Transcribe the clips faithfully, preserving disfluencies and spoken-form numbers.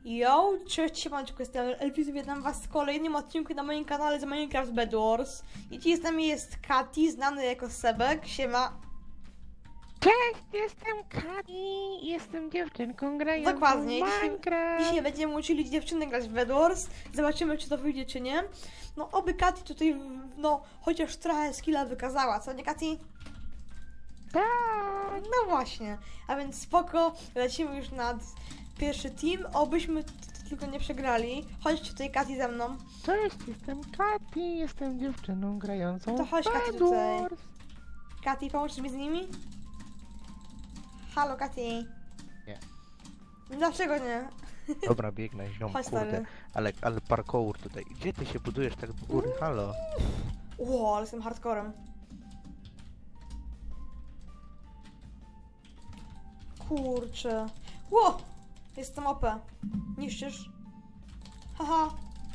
Yo, cześć, siemanczko, jestem Elvis, witam was w kolejnym odcinku na moim kanale z Minecraft Bed Wars. I dziś z nami jest Kati, znany jako Sebek, siema. Cześć, jestem Kati, jestem dziewczynką grającą Dokładnie, w dzisiaj, Minecraft. dzisiaj będziemy uczyli dziewczyny grać w Bed Wars. Zobaczymy, czy to wyjdzie, czy nie. No, oby Kati tutaj, no, chociaż trochę skilla wykazała, co nie, Kati? Tak. No właśnie, a więc spoko, lecimy już nad pierwszy team, obyśmy t- t- tylko nie przegrali. Chodź tutaj, Kati, ze mną. Cześć, jestem Kati, jestem dziewczyną grającą To chodź, w Kati, Bed tutaj. Wars. Kati, pomożesz mi z nimi? Halo, Kati. Nie. Dlaczego nie? Dobra, biegnę, ziom, Chodź, kurde. stary. Ale, ale parkour tutaj. Gdzie ty się budujesz tak do góry? Halo? Ło, ale jestem hardcorem. Kurczę. Ło! Jestem O P. Niszczysz? Haha.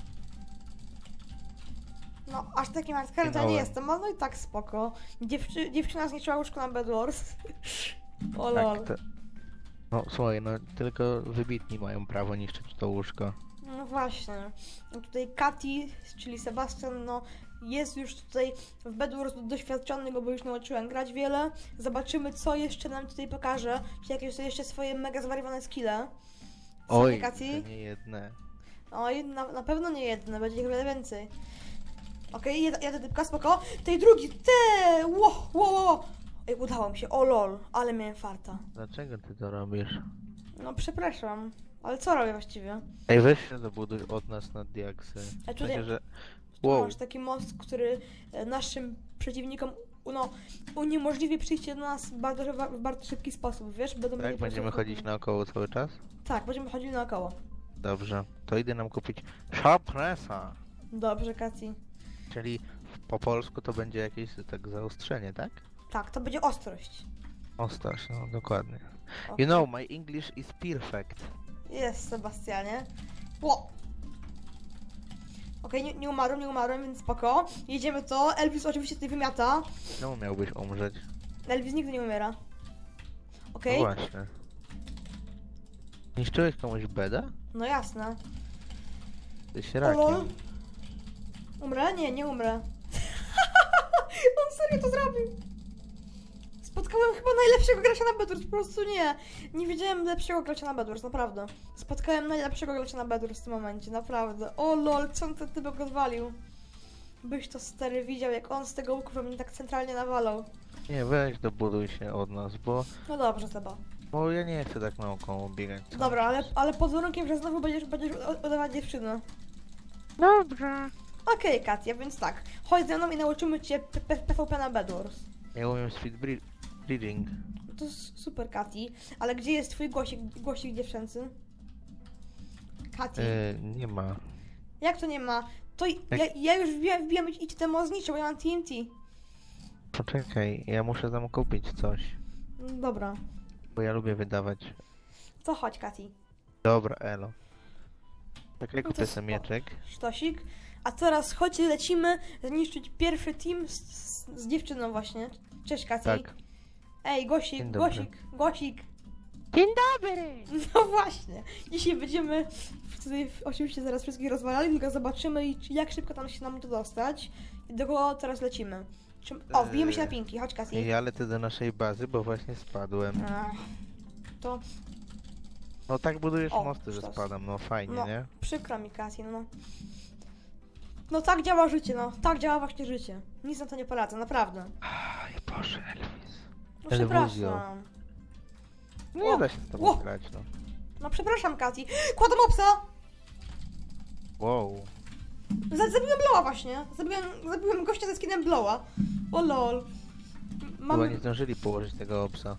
No, aż takim hardcorem to ja nie Zginąłem. jestem, ale no i tak spoko. Dziewczy dziewczyna zniszczyła łóżko na Bed Wars. O lol. Tak, to... No słuchaj, no tylko wybitni mają prawo niszczyć to łóżko. No właśnie. No tutaj Kati, czyli Sebastian, no jest już tutaj w Bed Wars doświadczony, bo już nauczyłem grać wiele. Zobaczymy, co jeszcze nam tutaj pokaże. Czy jakieś jeszcze swoje mega zwariowane skille. Co, Oj, nie, Kati? to nie jedne. Oj, na, na pewno nie jedne, będzie ich wiele więcej. Okej, okay, jadę typka, spoko. Tej drugi, te! Ło, ło, ło! Ej, udało mi się, o lol, ale miałem farta. Dlaczego ty to robisz? No przepraszam, ale co robię właściwie? Ej, weź się zabuduj od nas na diaksy. A tutaj- Myślę, że... Tu Wow, masz taki most, który e, naszym przeciwnikom no, uniemożliwi przyjście do nas w bardzo, w bardzo szybki sposób, wiesz? Będą mieli tak? po Będziemy prostu- chodzić naokoło cały czas? Tak, będziemy chodzili naokoło. Dobrze. To idę nam kupić sharpnessa. Dobrze, Kati. Czyli po polsku to będzie jakieś tak zaostrzenie, tak? Tak, to będzie ostrość. Ostrość, no dokładnie. O, You know, my English is perfect. Jest, Sebastianie. Ło! Okej, nie, nie umarłem, nie umarłem, więc spoko. Jedziemy to. Elvis oczywiście tutaj wymiata. Czemu miałbyś umrzeć? Elvis nigdy nie umiera. No Okej? właśnie. Niszczyłeś komuś beda? No jasne. Ty O lol. rakiem. Umrę? Nie, nie umrę. On serio to zrobił. Spotkałem chyba najlepszego gracza na Bed Wars, po prostu nie. Nie widziałem lepszego gracza na Bed Wars, naprawdę. Spotkałem najlepszego gracza na Bed Wars w tym momencie, naprawdę. O lol, co on ten typek odwalił. Byś to stary widział, jak on z tego łuku we mnie tak centralnie nawalał. Nie, weź dobuduj się od nas, bo, No dobrze, Seba. bo ja nie chcę tak naokoło biegać. cały Dobra, ale, czas. ale pod warunkiem, że znowu będziesz, będziesz u- udawać dziewczynę. Dobrze. Okej, Katia, więc tak. Chodź ze mną i nauczymy cię P- P- PvP na Bed Wars. Ja umiem speed bre- breeding. To jest super, Kati. Ale gdzie jest twój głosik, głosik dziewczęcy? Kati, E, nie ma. jak to nie ma? To i- Jak- ja, ja już wbijam, wbijam i ci temu zniszczę, bo ja mam T N T. Poczekaj, ja muszę tam kupić coś. Mm, Dobra, Bo ja lubię wydawać. to chodź, Kati. Dobra, elo. Tak jak No to kupię spoko. sobie mieczek. Sztosik. A teraz chodź, lecimy zniszczyć pierwszy team z, z, z dziewczyną właśnie. Cześć, Kati. Tak. Ej, Gosik, Dzień dobry. Gosik, Gosik. Dzień dobry. No właśnie. Dzisiaj będziemy tutaj oczywiście zaraz wszystkich rozwalali, tylko zobaczymy i czy- jak szybko tam się nam to dostać. I do kogo teraz lecimy. Czy... O, wbijemy się na pinki, chodź, Kati. Ja lecę do naszej bazy, bo właśnie spadłem. Ach, to No tak budujesz O, mosty, że sztos. spadam, no fajnie, No. nie? przykro mi, Kati, no. No tak działa życie, no. Tak działa właśnie życie. Nic na to nie poradzę, naprawdę. Aj Boże, Elvis. No Elwuzjo. przepraszam. Nie O, da się z tobą o. grać, no. No przepraszam, Kati. Kładę mopsa! Wow. Z- Zabiłem Blowa właśnie. Zabiłem, zabiłem gościa ze skinem Blowa. O lol. Chyba Mamy... nie zdążyli położyć tego obsa.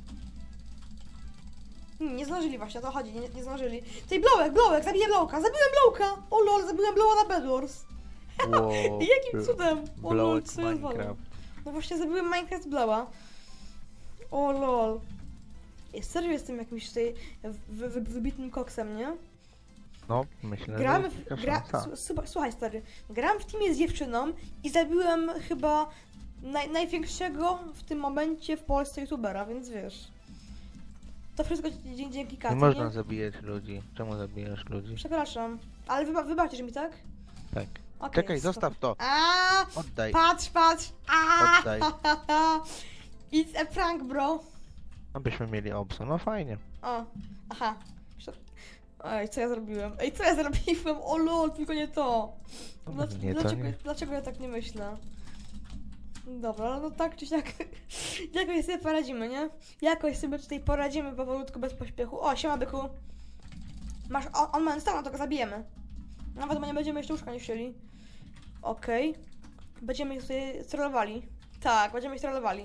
Nie, nie zdążyli właśnie, o to chodzi, nie, nie zdążyli. Tej Blowek, Blowek, zabiję Blowka, zabiłem Blowka! O lol, zabiłem Blowa na Bed Wars. Wow. Jakim cudem? O lol, Blowek co jest wolno? Minecraft. No właśnie zabiłem Minecraft Blowa. O lol. Jest serio jestem jakimś tutaj wy, wy, wybitnym koksem, nie? No, myślę, Gramy że w... taka Gra, szansa. su- su- słuchaj stary, gram w teamie z dziewczyną i zabiłem chyba naj, największego w tym momencie w Polsce youtubera, więc wiesz. To To wszystko dzie- dzięki Katy, Nie można nie? zabijać ludzi. Czemu zabijasz ludzi? Przepraszam, ale wyba wybaczysz mi, tak? Tak. Okej, Czekaj, spoko. zostaw to. A, Oddaj. patrz, patrz! A, Oddaj. It's a prank, bro. Abyśmy mieli obsa. No fajnie. O, aha. Prze- Ej, co ja zrobiłem? Ej, co ja zrobiłem? O lol, tylko nie to. No, Dlac- nie, to dlaczego, nie. dlaczego ja tak nie myślę? Dobra, no tak czy siak. Jakoś sobie poradzimy, nie? Jakoś sobie tutaj poradzimy powolutku, bez pośpiechu. O, siema byku. Masz on, on ma stanu, to go zabijemy. Nawet my nie będziemy jeszcze łóżka nie chcieli. Okej. Będziemy ich sobie trollowali. Tak, będziemy ich trollowali.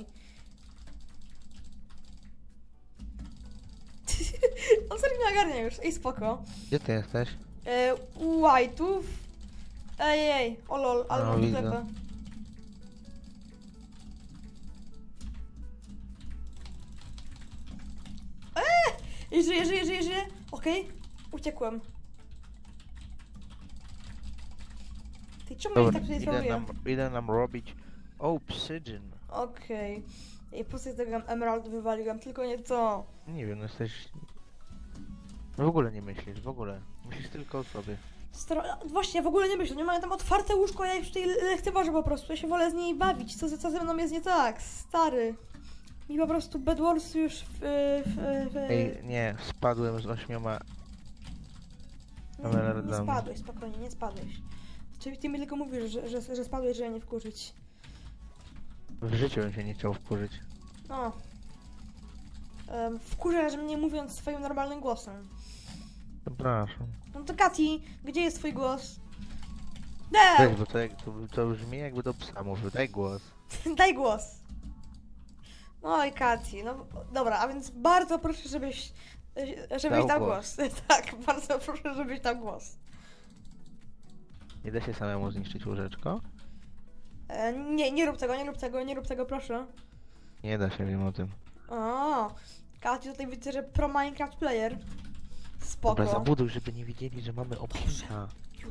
On serio nie ogarnia już. Ej, spoko. Gdzie ty jesteś? E, u White'ów. Ej, ej, o lol, ale No, mam widzę. klepę. Eee! Żyję, żyję, żyję, żyję. Okej, uciekłem. Ty, czemu ja ich Dobra, tak tutaj idę troluję? nam, idę nam robić obsidian. Okej. I po co z tego emeraldu wywaliłem? Tylko nie to. Nie wiem, jesteś... W ogóle nie myślisz, w ogóle. Myślisz tylko o sobie. Staro... Właśnie, ja w ogóle nie myślę, nie mają tam otwarte łóżko, ja już tutaj lekceważę po prostu, ja się wolę z niej bawić, co, ze- co ze mną jest nie tak, stary. Mi po prostu Bedwars już w... w, w, w... Ej, nie, spadłem z ośmioma... nie, nie, nie emeraldami. spadłeś, spokojnie, nie spadłeś. Czyli ty mi tylko mówisz, że, że, że spadłeś, że ja nie wkurzyć. W życiu bym się nie chciał wkurzyć. O. Um, wkurzasz mnie mówiąc swoim normalnym głosem. Przepraszam. No to Kati, gdzie jest twój głos? Weź, Daj! bo to, jak, to, to brzmi jakby do psa mówił. Daj głos. Daj głos. Oj, Kati, no dobra, a więc bardzo proszę, żebyś żebyś Dał dał głos. głos. Tak, bardzo proszę, żebyś dał głos. Nie da się samemu zniszczyć łóżeczko? E, nie, nie rób tego, nie rób tego, nie rób tego, proszę. Nie da się, wiem o tym. O, Kati tutaj widzę, że pro Minecraft player. Spoko. Dobra, zabuduj, żeby nie wiedzieli, że mamy obsidian. Już.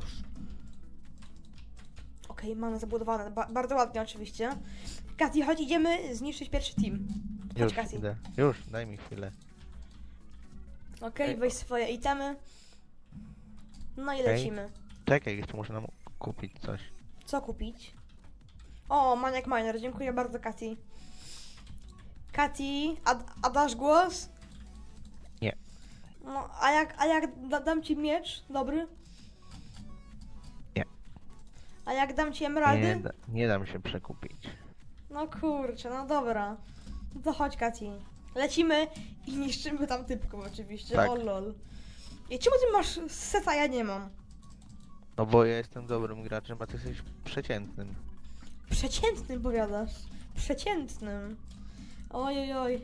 Okej, mamy zabudowane, ba bardzo ładnie oczywiście. Kati, chodź, idziemy zniszczyć pierwszy team. Chodź, Już Kati. idę. Już, daj mi chwilę. Okej, Ej, weź swoje itemy. No i Ej. lecimy. Czekaj, jeszcze muszę nam kupić coś. Co kupić? O, Maniac Miner, dziękuję bardzo, Kati. Kati, a, a dasz głos? Nie. No, a jak, a jak da, dam ci miecz, dobry? Nie. A jak dam ci emeraldy? Nie, da, nie dam się przekupić. No kurczę, no dobra. No to chodź, Kati. Lecimy i niszczymy tam typką oczywiście, Tak. o lol. I czemu ty masz seta, ja nie mam? No bo ja jestem dobrym graczem, a ty jesteś przeciętnym. Przeciętnym powiadasz. Przeciętnym. Oj, oj, oj.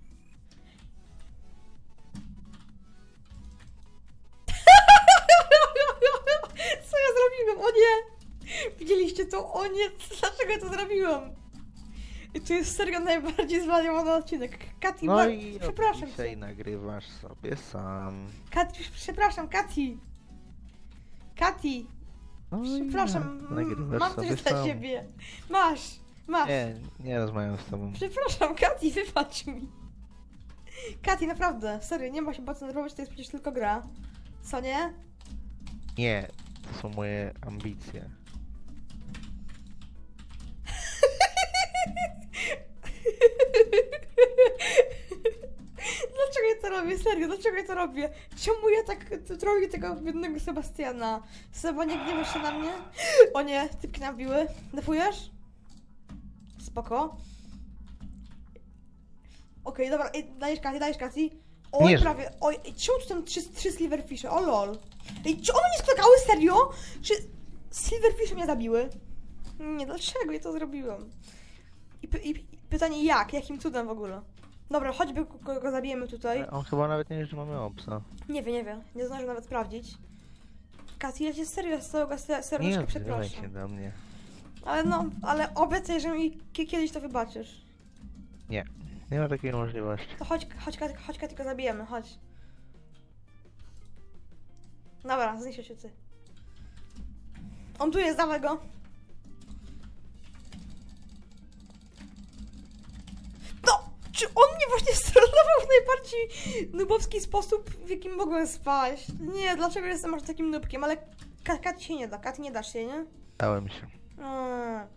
Co ja zrobiłem? O nie! Widzieliście to? O nie! Dlaczego ja to zrobiłem? I to jest serio najbardziej zwariowany odcinek. Kati, No ba- i przepraszam dzisiaj cię. nagrywasz sobie sam. Kati, przepraszam, Kati. Kati, No i przepraszam, ja, m- nagrywasz mam sobie coś dla sam. ciebie. Masz, masz. Nie, nie rozmawiam z tobą. Przepraszam, Kati, wybacz mi. Kati, naprawdę, serio, nie ma się po co nerwować, to jest przecież tylko gra. Co nie? Nie, to są moje ambicje. Dlaczego ja to robię? Serio, dlaczego ja to robię? Czemu ja tak t- troluję tego biednego Sebastiana? Seba, nie gniewasz się na mnie? O nie, typki nabiły. Defujesz? Spoko. Okej, dobra, ej, dajesz Kati, dajesz Kati. Oj, Nie, że- prawie, oj, ej, czemu tu tam trzy, trzy silverfishy? O lol. Ej, czy one nie skakały? Serio? Czy silverfishy mnie zabiły? Nie, dlaczego ja to zrobiłem? I, py- i, i pytanie jak? Jakim cudem w ogóle? Dobra, choćby go, go zabijemy tutaj. Ale on chyba nawet nie wie, że mamy obsa. Nie wie, nie wie. Nie zdążę nawet sprawdzić. Kati, ja cię serio z całego se- Nie serduszka odzywaj się przepraszam. do mnie. Ale no, ale obiecaj, że mi ki- kiedyś to wybaczysz. Nie, nie ma takiej możliwości. To chodź, chodź, Kati, chodź, Kati, go zabijemy, chodź. Dobra, zniszczę się ty. On tu jest, dawaj go. No! Czy on mnie właśnie strollował w najbardziej nubowski sposób, w jakim mogłem spaść? Nie, dlaczego jestem aż takim nubkiem, ale Kat, Kat się nie da, Kat nie dasz się, nie? Dałem się. Mm.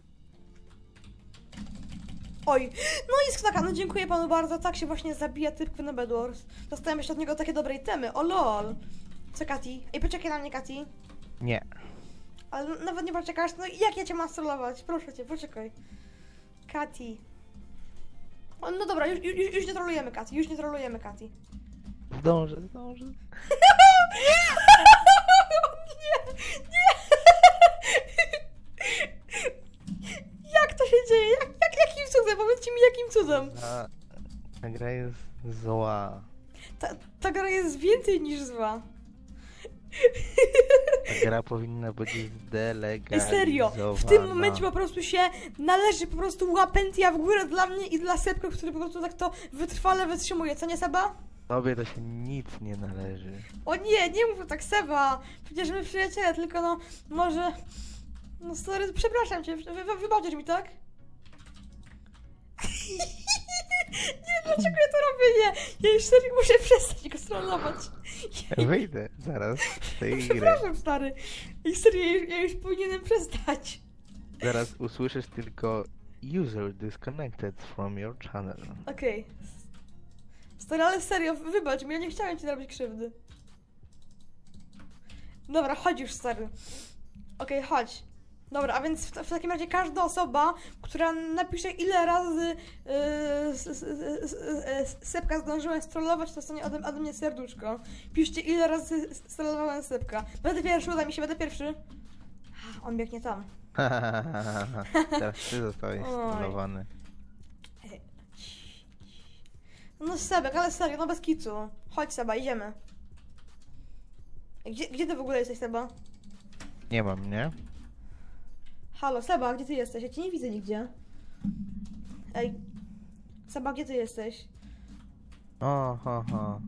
Oj, no i sknaka, no dziękuję panu bardzo, tak się właśnie zabija typkę na Bedwars. Dostałem jeszcze od niego takie dobrej temy, o lol. Co Kati? Ej, poczekaj na mnie, Kati. Nie. Ale nawet nie poczekasz, no jak ja cię mam strollować? Proszę cię, poczekaj. Kati. O, no dobra, już, już, już nie trolujemy Kati, już nie trolujemy Kati. Zdążę, zdążę. Nie, nie. Jak to się dzieje? Jak, jak, jakim cudem? Powiedzcie mi, jakim cudem? Ta, ta gra jest zła. Ta, ta gra jest więcej niż zła. Ta gra powinna być Ej, zdelegalizowana. serio, w tym momencie po prostu się należy po prostu łapentia w górę dla mnie i dla Sebka, który po prostu tak to wytrwale wytrzymuje, co nie Seba? Tobie to się nic nie należy. O nie, nie mów tak Seba, przecież my przyjaciele, tylko no, może... No sorry, przepraszam cię, wy, wy, wybaczysz mi, tak? Nie, dlaczego ja to robię? Nie, ja już serio muszę przestać go strollować. Ja, Wyjdę zaraz z tej gry. przepraszam stary, i serio, ja już, ja już powinienem przestać. Zaraz usłyszysz tylko user disconnected from your channel. Okej. Stary, ale serio, wybacz mi, ja nie chciałem ci zrobić krzywdy. Dobra, chodź już, stary. Okej, chodź. Dobra, a więc w, w takim razie każda osoba, która napisze ile razy yy, s, s, s, s, Sebka zdążyłem strollować, to dostanie ode, ode mnie serduszko. Piszcie ile razy strollowałem Sebka. Będę pierwszy, uda mi się, będę pierwszy. Ah, on biegnie tam. Teraz ty zostałeś Oj. strollowany. No Sebek, ale serio, no bez kicu. Chodź Seba, idziemy. Gdzie, gdzie ty w ogóle jesteś, Seba? Nie mam, nie? Halo, Seba, gdzie ty jesteś? Ja cię nie widzę nigdzie. Ej. Seba, gdzie ty jesteś? O, ho, ho.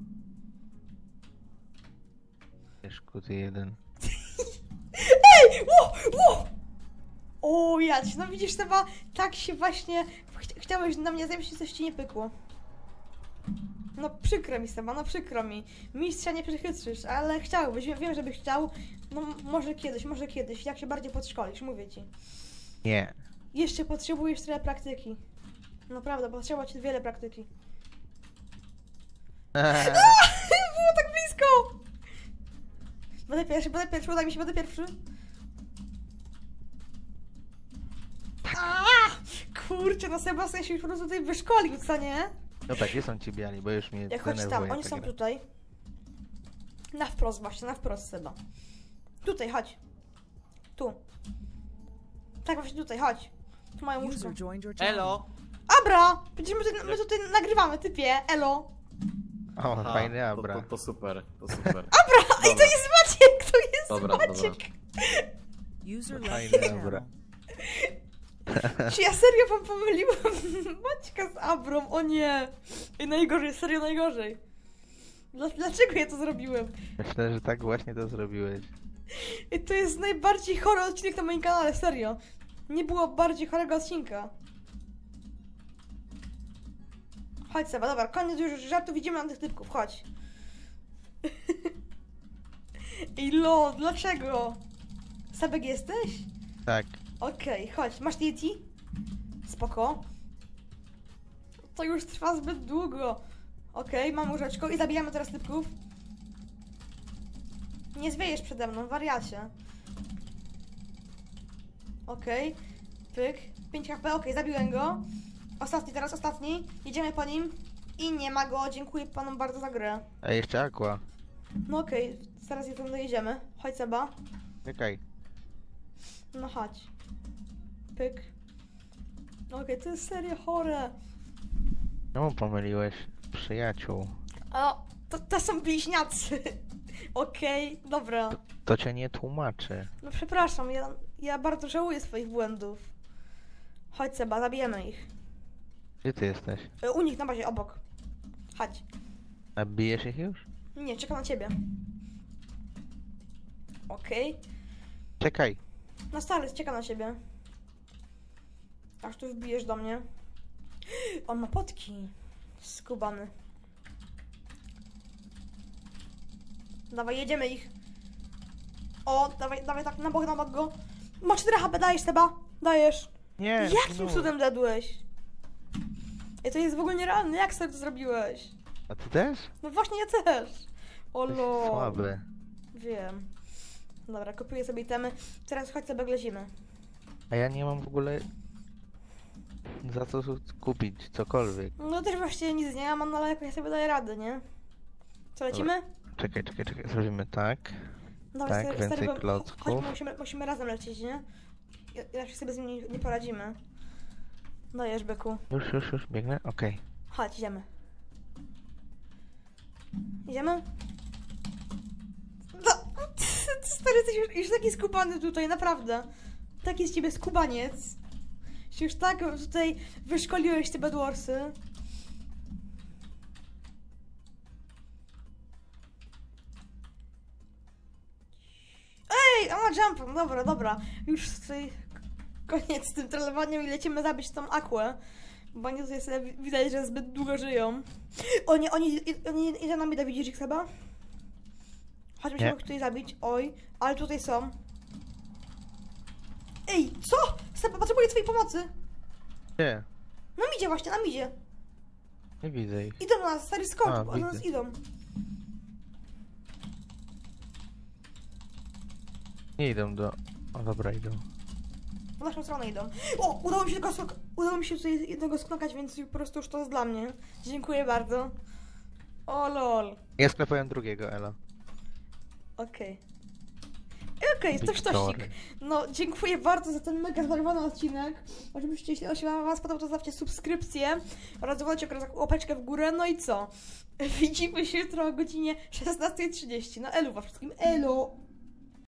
Wieszku, ty jeden. Ej! Ło! Ło! O, jać, no widzisz Seba, tak się właśnie... Ch chciałeś na mnie zemścić, coś ci nie pykło. No przykro mi Seba, no przykro mi. Mistrza nie przechytrzysz, ale chciałbyś, wiem, wiem, żebyś chciał. No może kiedyś, może kiedyś, jak się bardziej podszkolisz, mówię ci. Nie. Jeszcze potrzebujesz trochę praktyki. Naprawdę, potrzeba ci wiele praktyki. Było tak blisko! Będę pierwszy, będę pierwszy, uda mi się, będę pierwszy. Aaaa! Kurczę, no Sebastian się już po prostu tutaj wyszkolił, co nie? No tak, gdzie są ci biali, bo już mnie Jak chodź denerwuje tam, oni ta są gra. tutaj. Na wprost właśnie, na wprost Seba. Tutaj, chodź. Tu. Tak właśnie tutaj, chodź. Tu mają łóżko. User joined your channel. Elo! Abra! Przecież my, tutaj- my tutaj nagrywamy, typie, elo. O, Aha, fajny to, abra. to, to super, to super. Abra! I to jest Maciek, to jest Dobra, Maciek. User Fajne left your dobra. channel. Czy ja serio wam pomyliłam Maćka z Abrą? O nie! I najgorzej, serio najgorzej. Dla, dlaczego ja to zrobiłem? Myślę, że tak właśnie to zrobiłeś. I to jest najbardziej chory odcinek na moim kanale, serio. Nie było bardziej chorego odcinka. Chodź Seba, dobra, koniec już żartu, widzimy na tych typków, chodź. I lol, dlaczego? Sebek jesteś? Tak. Okej, chodź, masz Yeti? Spoko. To już trwa zbyt długo. Okej, mam łóżeczko i zabijamy teraz typków. Nie zwiejesz przede mną, wariacie. Okej, pyk, pięć H P, okej, zabiłem go. Ostatni teraz, ostatni, jedziemy po nim. I nie ma go, dziękuję panom bardzo za grę. A jeszcze aqua. No okej, zaraz je tam dojedziemy. Chodź Seba. Czekaj. No chodź. Pyk. Okej, to jest serio chore. Czemu pomyliłeś przyjaciół? O, to, to są bliźniacy. Okej, dobra. To cię nie tłumaczy. No przepraszam, ja, ja bardzo żałuję swoich błędów. Chodź Seba, zabijemy ich. Gdzie ty jesteś? E, U nich na bazie, obok. Chodź. A bijesz ich już? Nie, czekam na ciebie. Okej. Czekaj. Na stary, czekam na ciebie. Aż tu wbijesz do mnie. On ma potki. Skubany. Dawaj, jedziemy ich. O, dawaj, dawaj tak na bok, na bok go. Ma cztery H P, dajesz Seba? Dajesz. Nie, Jakim zginąłem. cudem dedłeś? Ej, to jest w ogóle nierealne, jak sobie to zrobiłeś? A ty też? No właśnie, ja też. O Jesteś lol. słaby. Wiem. Dobra, kupuję sobie itemy. Teraz chodź sobie glezimy. A ja nie mam w ogóle za co kupić cokolwiek. No też właściwie nic nie mam, no ale jakoś ja sobie daję radę, nie? Co, lecimy? Czekaj, czekaj, czekaj, zrobimy tak. Dobra, Tak, stary, więcej stary, bo- klocków. Chodź, musimy, musimy razem lecieć, nie? Ja- Inaczej sobie z nim nie, nie poradzimy. Dajesz, byku. Już, już, już, biegnę? Okej. Chodź, idziemy. Idziemy? No, ty, stary, jesteś już, już taki skubany tutaj, naprawdę. Taki z ciebie skubaniec. Się już tak tutaj wyszkoliłeś te Bedwarsy. Ej, a jump, dobra, dobra. Już tutaj koniec z tym trollowaniem i lecimy zabić tą Aquę. Bo oni tutaj sobie widać, że zbyt długo żyją. Oni, oni, oni idą na mnie, da widzisz ich chyba? Chodźmy się Nie. mógł tutaj zabić. Oj, ale tutaj są. Ej, co? Seba, potrzebuję twojej pomocy. Gdzie? Nam idzie właśnie, nam idzie. Nie widzę ich. Idą na nas, stary skocz, A, bo do nas widzę. idą. Nie idą do... O dobra, idą. W naszą stronę idą. O, udało mi się tego skok... Udało mi się tutaj jednego sknokać, więc po prostu już to jest dla mnie. Dziękuję bardzo. O lol. Ja sklepałem drugiego, Ela. Okej. Okej, okay, to sztosik. Wiktory. No, dziękuję bardzo za ten mega zwariowany odcinek. Oczywiście, jeśli on się wam spodobał, to zostawcie subskrypcję oraz dawajcie łapeczkę w górę. No i co? Widzimy się jutro o godzinie szesnastej trzydzieści. No elu wam wszystkim. Elo!